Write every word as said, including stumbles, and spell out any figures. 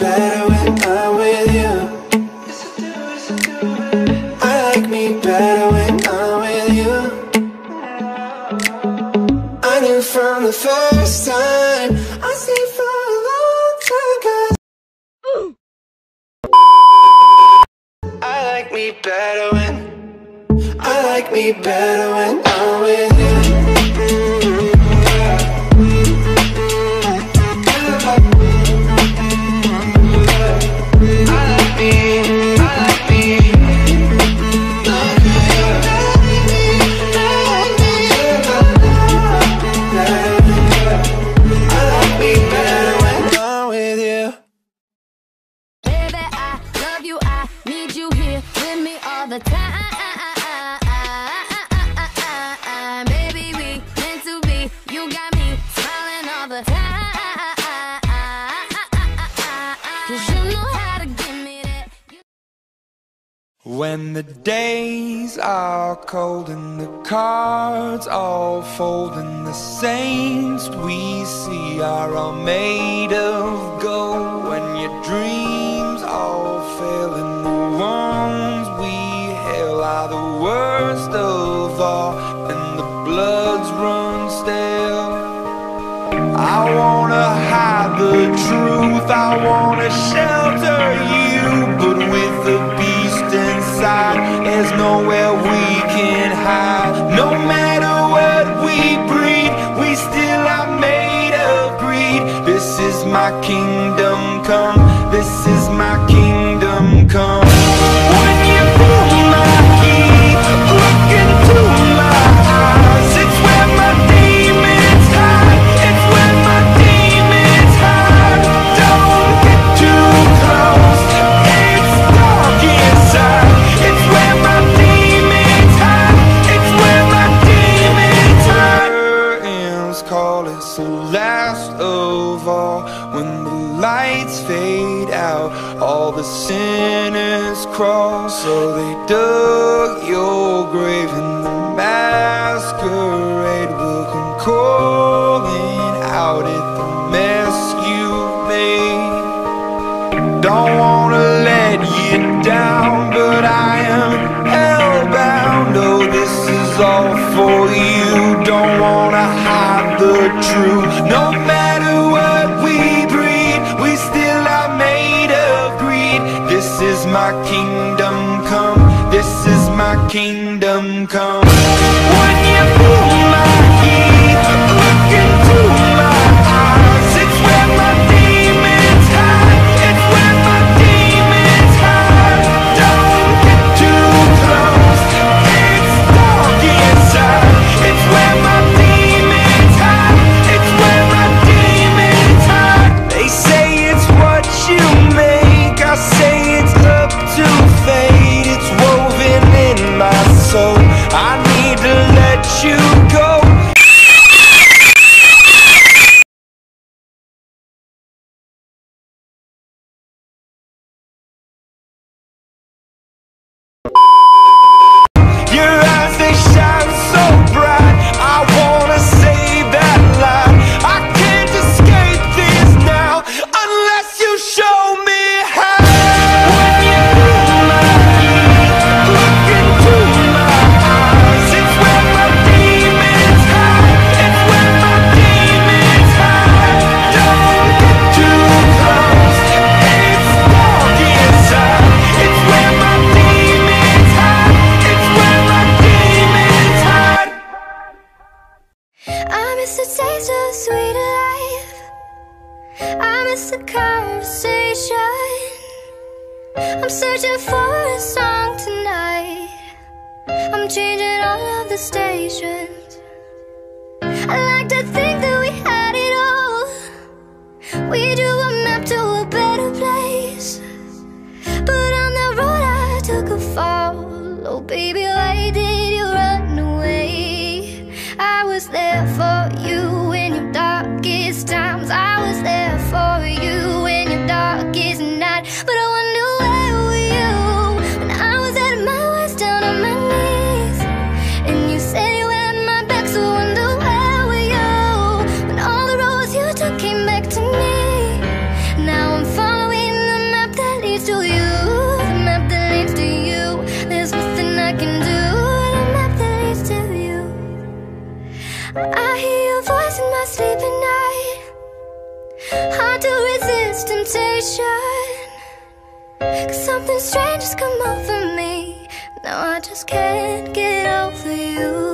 better when I'm with you. I like me better when I'm with you. I knew from the first time, I stayed for a long time, 'cause I like me better when I like me better when I'm with you. When the days are cold and the cards all fold and the saints we see are all made of gold, when your dreams all fail and the ones we hail are the worst of all and the bloods run stale, I wanna hide the truth, I wanna shelter you, but with the beast inside, there's nowhere we can hide. No matter what we breed, we still are made of greed. This is my kingdom come, this is my kingdom come. When you pull my key, look into my eyes, it's where my demons hide, it's where my demons hide. Don't get too close, it's dark inside, it's where my demons hide, it's where my demons hide. Curtains call, it's the last of all. When the lights fade out, all the sinners crawl. So they dug your grave and the masquerade will come calling out at the mess you made. Don't wanna let you down, but I am hellbound. Oh, this is all for you. Don't wanna hide the truth. No matter what we breed, we still are made of greed. This is my kingdom come, this is my kingdom come. When you pull my key, look into my eyes, it's where my demons hide, it's where my demons hide. Don't get too close, it's dark inside, it's where my demons hide, it's where my demons hide. They say it's what you make, I say it's up to fate. It's woven in my soul, I need to let you go. Your eyes, they shine so bright, I wanna save that light. I can't escape this now unless you show me how. When you pull my key, look into my eyes, it's where my demons hide, it's where my demons hide. Don't get too close, it's dark inside, it's where my demons hide, it's where my demons hide. I miss the taste of sweet life, I miss the conversation. I'm searching for a song tonight, I'm changing all of the stations. I like to think that we had it all, we drew a map to a better place, but on the road I took a fall. Oh baby, why did you run away? I was there for you in your darkest times, I was there for you in your darkest night. But I wonder, where were you when I was at my worst, down on my knees? And you said you had my back, so I wonder, where were you I sleep at night, hard to resist temptation, 'cause something strange has come over me. Now I just can't get over you.